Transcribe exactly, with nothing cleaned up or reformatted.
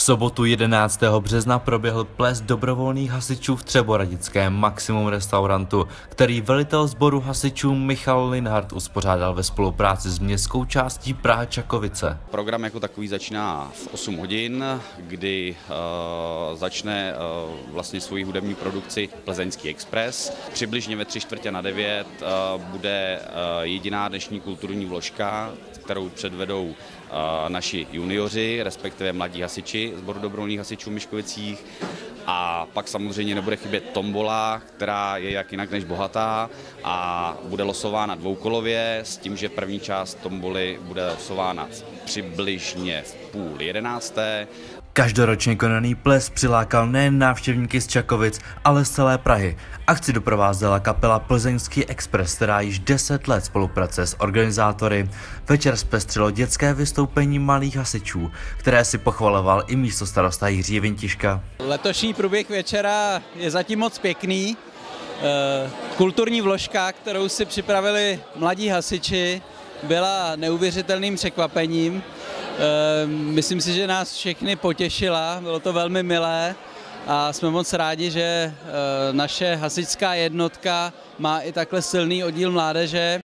sobotu jedenáctého března proběhl ples dobrovolných hasičů v třeboradickém Maximum restaurantu, který velitel sboru hasičů Michal Linhart uspořádal ve spolupráci s městskou částí Praha Čakovice. Program jako takový začíná v osm hodin, kdy uh, začne uh, vlastně svoji hudební produkci Plzeňský Express. Přibližně ve tři čtvrtě na devět uh, bude uh, jediná dnešní kulturní vložka, kterou předvedou uh, naši junioři, respektive mladí hasiči sboru dobrovolných hasičů v Myškovicích. A pak samozřejmě nebude chybět tombola, která je jak jinak než bohatá a bude losována dvoukolově s tím, že první část tomboly bude losována přibližně v půl jedenácté. Každoročně konaný ples přilákal nejen návštěvníky z Čakovic, ale z celé Prahy. Akci doprovázela kapela Plzeňský Express, která již deset let spolupracuje s organizátory. Večer zpestřilo dětské vystoupení malých hasičů, které si pochvaloval i místostarosta Jiří Vintiška. Letošní průběh večera je zatím moc pěkný. Kulturní vložka, kterou si připravili mladí hasiči, byla neuvěřitelným překvapením. Myslím si, že nás všechny potěšila, bylo to velmi milé a jsme moc rádi, že naše hasičská jednotka má i takhle silný oddíl mládeže.